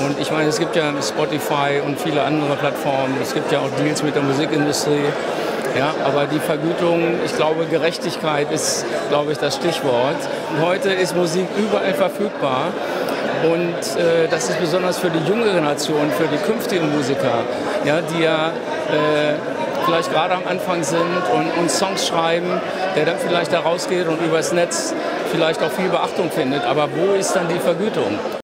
Und ich meine, es gibt ja Spotify und viele andere Plattformen, es gibt ja auch Deals mit der Musikindustrie. Ja, aber die Vergütung, ich glaube, Gerechtigkeit ist, glaube ich, das Stichwort. Und heute ist Musik überall verfügbar und das ist besonders für die junge Generation, für die künftigen Musiker, ja, die ja vielleicht gerade am Anfang sind und Songs schreiben, der dann vielleicht da rausgeht und übers Netz vielleicht auch viel Beachtung findet. Aber wo ist dann die Vergütung?